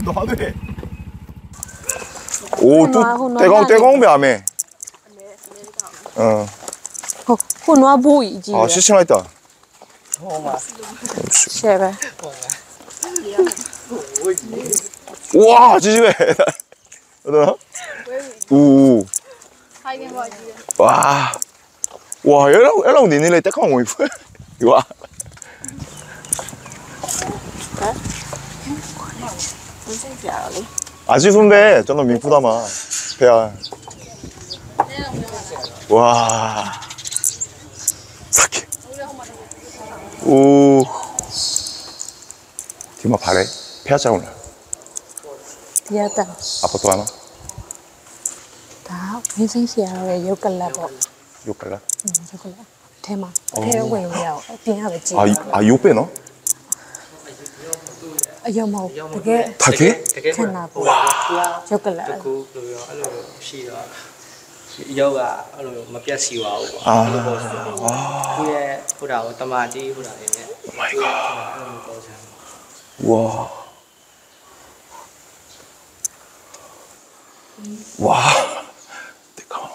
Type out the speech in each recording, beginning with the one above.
너 하네. 오, 또 떼공 배아메. 어. 혼와 보이지. 아, 시시나 있다. 쉐베. 우와, 지지배. 오. 와. 와, 얘랑 니네 떼공 뭐 이쁘. 와. 아지 선배, 저는 민푸다마. 배야. 와. 사케. 오. 디마 바래. 배하자 오늘. 야다. 아빠 또 하나? 다 회생시야로 요깔라고. 요깔라? 응, 요깔라. 대마. 대외외야. 비하베지. 아, 요빼 너? 여모. 되게. 닭이? 캔나고. 요깔라. yoga allo ma piac si wa ku ye huda ko tamati huda ne Oh my god. 와. 와. 잠깐만.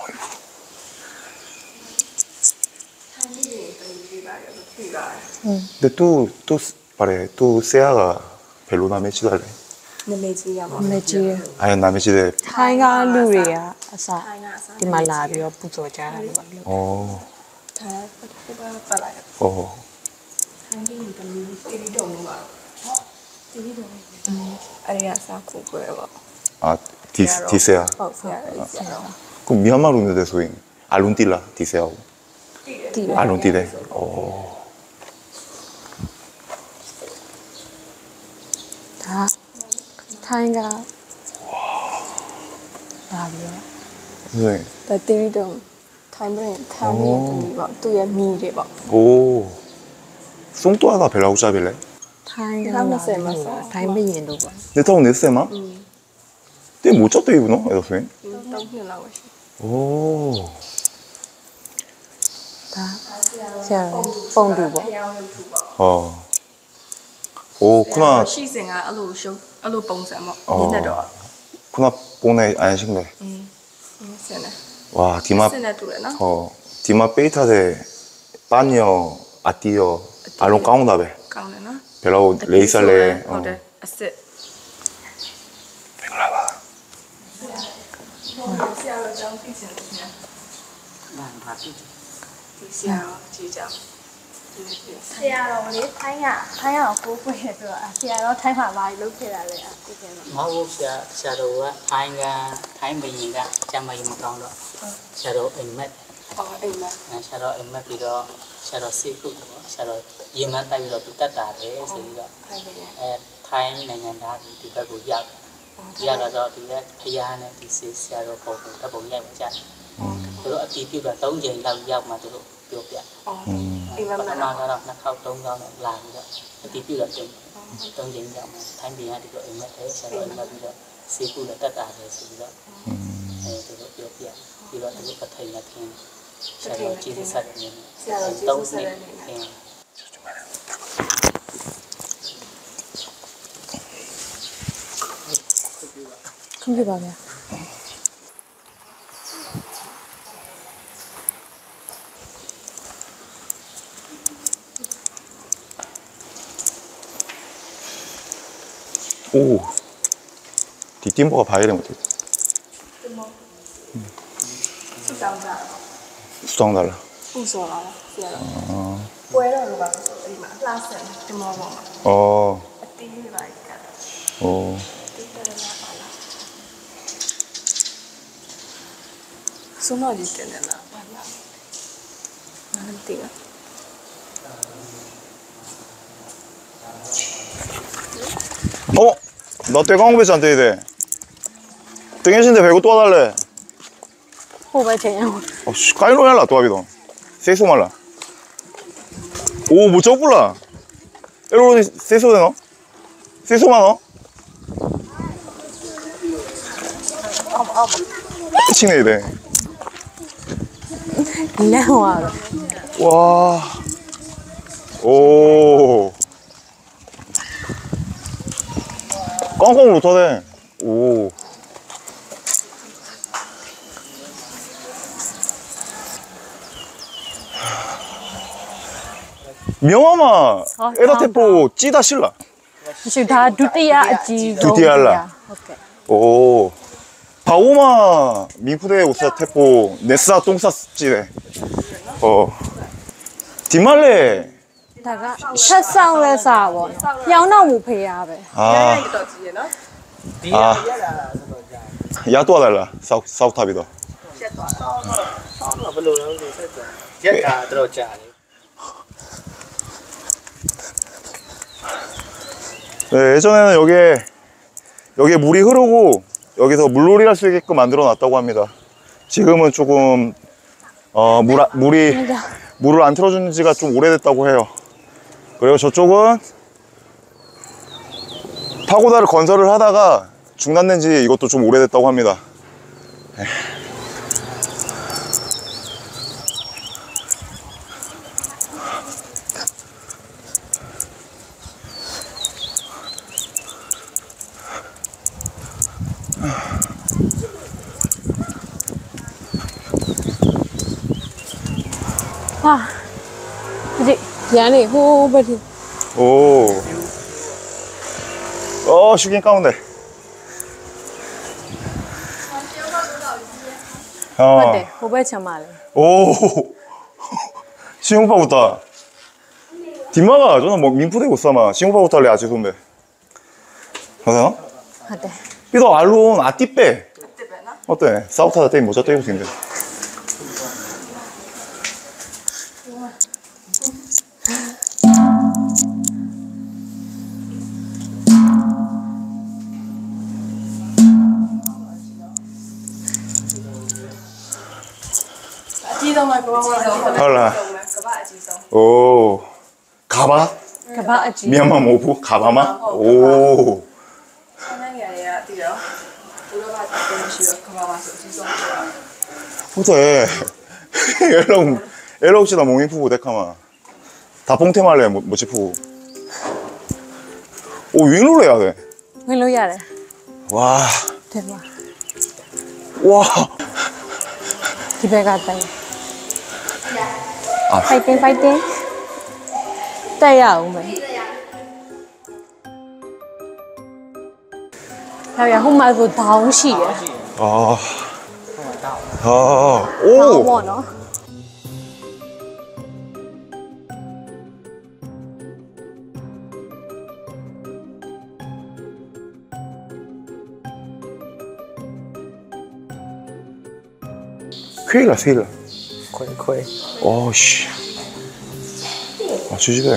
근데 또 말해. 또 세아가 별로 남의 지달래. 남매지. 아니 남의 지대. 타이가 루리야. 아사. 디말라비요 부조자. 어. 아, 디세아. 그럼 미얀마 룬데 소잉. 알룬틸라 디세아고. 알룬티데. 다 타이가 라비요. 네. 다 띠리동 타이브레인 타이브레인 뭐 또야 미래 뭐. 오. 송또하다 벨라우 짜빌래? 타이가 타이브레인도 봐. 내 타고 냈세마? 때 못 짰다 이구나. 에다 소잉. 오. 다 자, 뽕도 봐. 오, 쿠나. 시생아, 알로 봉사 뭐. 니네도. 쿠나 뽕네 안식네. 세네. 와, 디마. 세네 두레나? 디마 베이타데 빠니어 아띠어 알론 까옹다베. 까옹네나? 벨라우 레이살레. 어데. 아세. 벨라바. 시아로 장 피치는 ban pha ti 시아로 지장. ဆရာတော်လေးထိုင်းကကိုဖွင့်ရဆိုတော့ဆရာတော်ထိုင်းမှာဘာလို့လုပ်ခဲ့တာလဲအခုကျတော့ ma ho sia do wa thai bin ga cha mai ma kaung do sia do ai mat အော်အိမ်မှာ sia do ai mat pi do sia do si ku do sia do yin ma tai pi do tu tat ta de so pi do ထိုင်းပဲ thaiနိုင်ငံသားဒီဘက်ကိုရောက်ရောက်တော့ဒီလက်ဖျားနဲ့ဒီစီဆရာတော်ပုံဓာတ်ပုံရိုက်ကြတယ်သူတို့အတီးပြုတ်တာ3ချိန်လောက်ရောက်မှသူတို့ပြောပြအော်အိမ်မှာပမထမနာကတော့နှစ်ခေါက်3ခေါက်နဲ့လာပြီးတော့အတီးပြုတ်တော့3ချိန်ရောက်မှထိုင်းပြည်ကဒီလိုအိမ်မက်တယ်ဆရာတော်အိမ်မက်ပြီးတော့စေကုလည်းတက်တာတယ်ဆိုပြီးတော့သူတို့ပြောပြပြီးတော့သူတို့ပထိုင်နဲ့ထင်းဆရာတော်ကြီးဆက်နေတယ်ဆရာတော်ကြီးဆက်နေတယ် 큰 게 봐요. 오. 뒷팀버가 봐야 되는 것 같아. 수당 달라. ပူစော်လာဆရာတော်ပွဲတော်လိုပါဆိုဒီမှာလှဆန်ဒီမောပေါ်မှာ အတီးလေးပါကတ် 소나지 때는 나는 띠가 나 떼광 배지 안 떼야 돼. 땡해신데 배고 또 와달래. 호발쟁이하고. 까이로 해라 또 하기도. 세소 말라. 오, 뭐 적불라. 에로로 세소 되나? 세소 많아? 치네 돼. 레와. 와. 오. 꽝꽝 못하네. 오. 명함아, 에라테포 찌다 실라. မရှိဒါဒုတိယအကြီးဆုံး 드디어 할라. ဟုတ်ကဲ့ 오. 바오마 민푸데 오사 테포 네사 똥사 찌네. 디말레. ဒါကဆက်ဆောင်လဲစားပေါ့။ရောင်းတော့မူဖေးရပဲ 아, တော်ကြည့်ရနော်ဒီ 아. ရရတာဆိုတော့ကြာ 야도와달라. 사우탑이다. ရှက်သွားဆောင်းတော့ဘယ်လိုလဲလို့ဆက်ကြရက်တာတော့ကြာတယ် 네, 예전에는 여기에 물이 흐르고 여기서 물놀이 할 수 있게끔 만들어 놨다고 합니다. 지금은 조금 물을 안 틀어준 지가 좀 오래됐다고 해요. 그리고 저쪽은 파고다를 건설을 하다가 중단된 지 이것도 좀 오래됐다고 합니다. 네. 아, 그지? 얘네 호흡이 오. 쉬긴 가운데. 어때? 호흡이 참 많아. 오. 싱오빠부터. 뒷마가 저는 뭐 민푸대 못삼아. 싱오빠부터 할래 아치 선배. 맞아? 어때? 삐도 알론 아띠빼. 어때? 사우타다 떼이 모자 떼고 있는데. 헐라. 오. 가바? 가봐 아지. 미얀마 모부? 가바마? 오. 사냥이야 뛰어 우리가 좀 쉬어 가봐 지성 호텔. 엘로 혹시나 몽인 푸고 데카마. 다 뽕테말래 뭐지 푸고. 오 윙롤 해야 돼. 왜 야래? 와. 대박. 와. 집에 갔다. 아. 파이팅 파이팅. 따야 오면. 야, hôm nay 다운 시에. 아. 아. 다운 오. 뭐너? 쾌이라 세일라. ခွဲ 어씨. 아 주집에.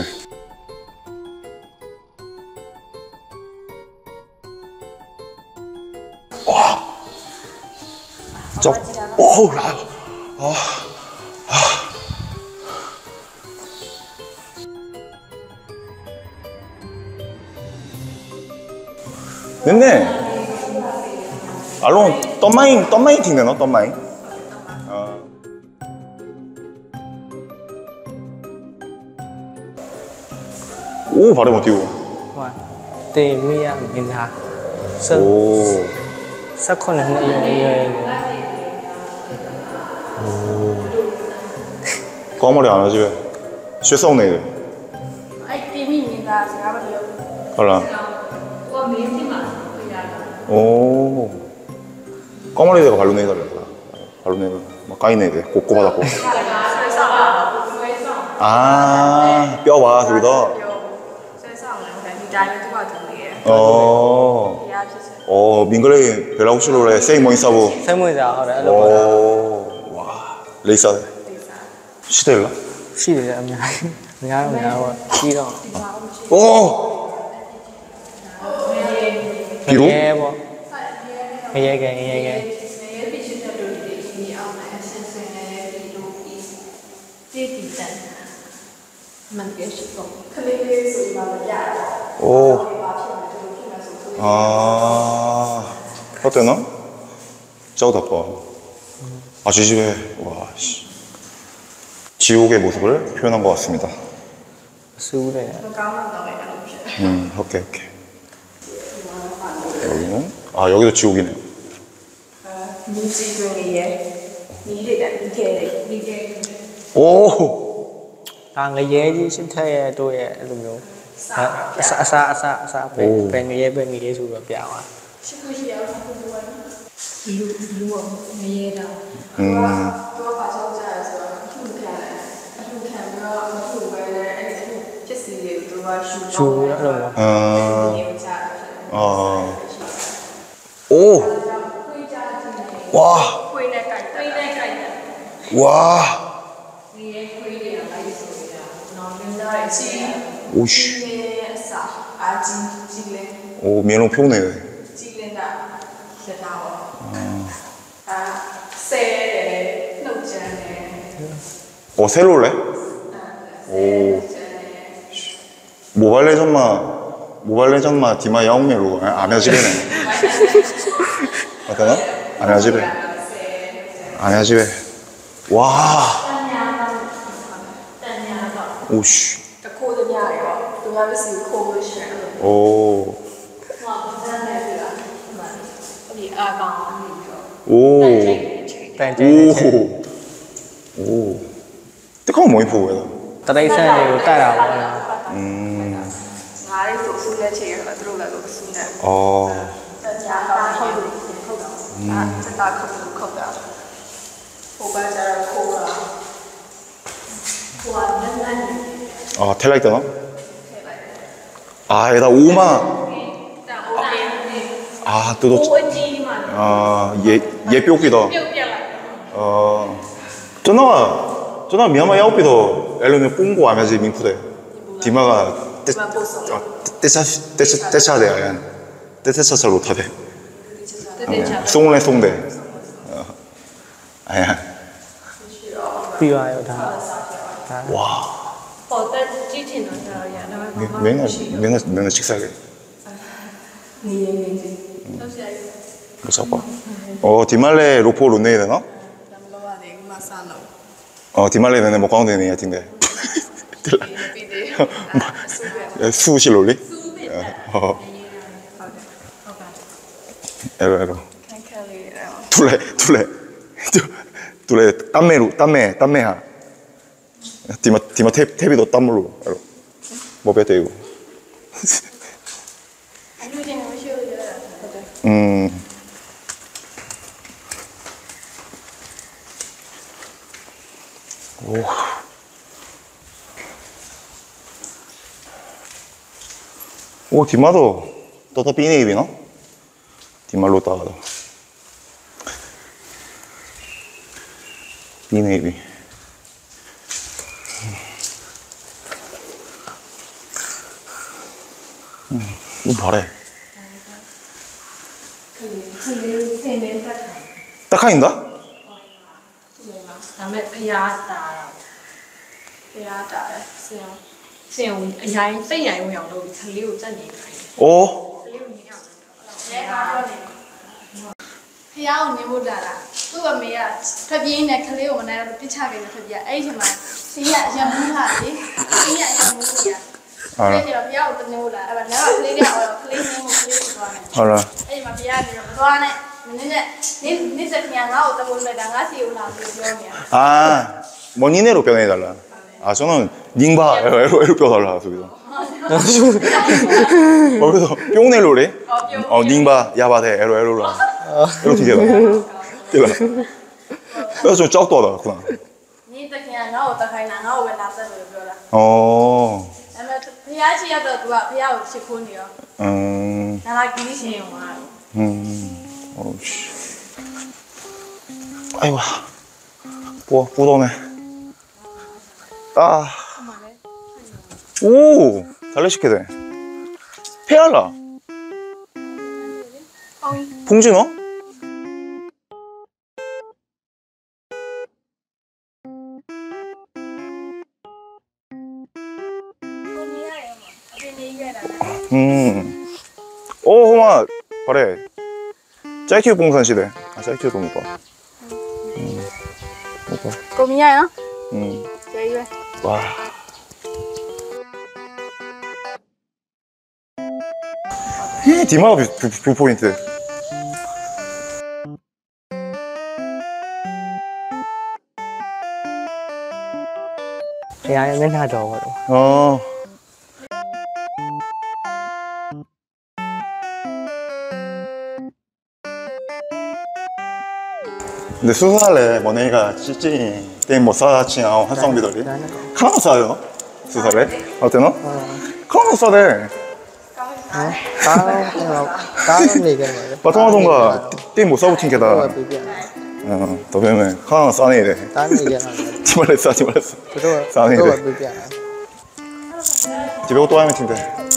와. 쩍. 오. 아. 됐네. 알론 떤마잉 팅되노 떤마잉. 오 발음 어디고? ဟိုတေမီယာမင်းသားဆက် 오. ဆက်ခွန်းနဲ့ရွယ် 거머리 안 하지 왜? 쉐싸오네 이래. အဲ့တီမီနေတာစကားမပြော 알라. 오. 거머리 대가 발로 내가 발로 내가 막 까이네 돼. 곱고 받았고. 아, 뼈 봐, 저기다. ဆွဲဆောင်တယ်ဒီတိုင်းသူကတူနေတယ်တရားဖြစ်စ 어, ဲ 민글레이 벨라우실로레 세이 모인사부. စိတ်ဝင်စားဟုတ်တယ်အဲ့လိုပါ 오, 와, 레이사네. 시대일라? ရှိတယ်အများပေါ့ပြီးတော့ 오! 비로? ရဲပေါ့ရဲကဲ 오. 아, 어때나? 짜고 닦아. 아, 지집에, 와, 씨. 지옥의 모습을 표현한 것 같습니다. စူးတယ် 오케이. 여기는 아 여기도 지옥이네. 민지둥이에 미래가 미래. 오. 다ငရဲကြီးရှင်းထက်ရဲ့တို့ရဲ့အဲ့လိုမျိုးအစားပဲငရဲဆိုတော့ပြသွားตัวภาษาใจส่วนทุกแค่ก็ถูกไปเลยไอ้ที่สีตัวชูชูအဲ့လိုမျိုး 오. 와. คุยในไก่ 와. นี่คุยเรื่องอะไรสุดอ่ะน้องเป็นได้ชี 오씨. เนี่ยสาอาจีเล 오 면허 표네. จีเลน่ะจะดาวเซหนุกจังเลย 어 셀롤래? 오. 모바일 레전마 디마 야옹메로 아메아지베네. 어떠나? 아메아지베. 아메아지베. 와. 오씨. ตะโคตัวใหญ่ก็ตัวใหญ่เป็นสีโคเลยใช่ไหม 오. ว่าเป็นได้เลยอ่ะมันดีอาบางนี่ก็ 오. တန်ကျင်း 오. 오. 뜨거운 뭐 입고 왜다? တတိဆန်တွေကိုတိုက်တာပေါ့ငါလေးဆိုစုလက်ချေရတာတို့လည်းလို့စုနေ 어. တညာတာဟုတ်တာစတာခုတ်တာဟိုကကြတော့ခိုးတာဟိုကနန်းနန်း 아 텔라이트나? 아 얘다 5만. တာโอเค 아 뜯어. ဟိုအကြီးမှ 아얘 뼈기다. ပြုတ်ပြက်လိုက် 전화 미얀마 야오피도 엘르면 뽕고 아메지 민쿠데. 디마가 ဒီမှာပို့ဆောင် 떼차대 아얀. 떼차차 못하대. တတိချာ 송대. 아야. ပြီးသွားရောဒါ 와. ပေါ်တက်ကြည့်ချင်တော့ကြာရဒါပေမဲ့ 맨날 식사하게. နေနေတော့ဆရာကြီး 못 잡아. 디말레 로포 론네이 되나? ဒါမလို့ရတယ်ဒီမှာစလို့ 디말레 내내 뭐 가운데 내야 팅데. ပြီးသေးအဆူပြ 수실 올리? 에로 ခန့်ခန့်လေးရအောင် 둘레 땀매하. 디마 탭이도 땀물로 에로. 뭐 배대 이거. အလူချင်းမရှိဘူးရဟုတ်တယ် 오. 오, 디마도 또다 삐네 입이나? 디말로 따가다. 삐네 입이. 이거 봐래. ခလေးစင်းနေတာ 딱하인다? ဒါမဲ့ဖျားတာတော့ဖျားတာဆင်းစင်ကိုအရင်စိတ်ရိုင်ဝင်အောင်လုပ်ပြီးခလေးကိုစက်နေခိုင်းတယ် 오. ခလေးကိုမြင်အောင်ရဲကားတော့နေဖះကိုနေဖို့တာလားသူ့အမေကထွက်ပြေးနေခလေးကိုမနိုင်တော့ပြစ်ချခဲ့တယ်ထွက်ပြေးအဲ့ဒီချိန်မှာစီးရအရင်မူးလာလေစီးရအရင်မူးနေရ 알아. အဲ့ဒီတော့ဖះကိုတနေဖို့လားအဲ့ဒါနောက်ကလေးကတော့ခလေးနေဖို့ခလေးကိုသွားမယ် 알아. အဲ့ဒီမှာဖះကနေတော့မသွားနဲ့မင်းနဲ့နေစက်ခင်ငါ့ကိုတမိုးလိုက်တာငါစီကိုလာပြီးပြောနေတာ 아, 머니네로 변해달라. 아, 저는 닝바 에로 뼈달라 소리도. 그래서 뿅넬로래? 닝바 야바데 에로라. 이렇게 되나? 되나? 그래서 좀 쩍도하다 구나. နေတခင်ငါ့ကိုတခိုင်းတာငါ့ကိုပဲလာဆက်လို့ပြောတာ 어, အဲ့မဲ့ဖះရှိရတော့သူကဖះကိုချစ်ခိုးနေရော ငါလာကြီးရှင်ရော 어우씨. 아이고, 뿌더네. 아, 오, 달래시게 돼. 페알라. 봉진어? 호마, 그래. 짤큐 봉산 시대. 아, 짤큐도 못 봐. 못 봐. ကိုမြင်ရနော် ကျေးဇူး 와. 디마가 뷰 포인트. 그냥 맨날 저거. 어. 근데 수살에 뭐네가 찌찌 때 못 사치나 한성비들이 카나마 싸요 수살에 어때노? 카나마 싸대 까는 얘기는 뭐야? 바통하던가 띠못 사붙인 게다 더 배우면 카나마 싸네 이래 까는 얘기는 티말레스 싸네 그거 이래 그게 집에 또 하면 팀대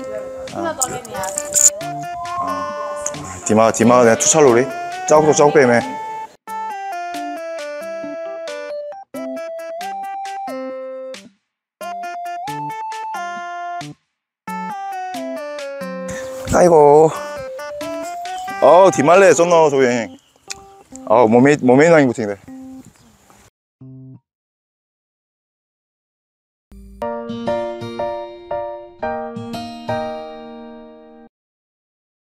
디마 그냥 투찰로리 짜고 빼매 아이고 디말레 쩐나 저기 몸에 나인 부팅데